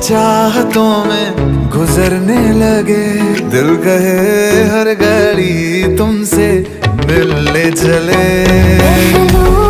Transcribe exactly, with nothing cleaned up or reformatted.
चाहतों में गुजरने लगे, दिल कहे हर घड़ी तुमसे मिलने चले।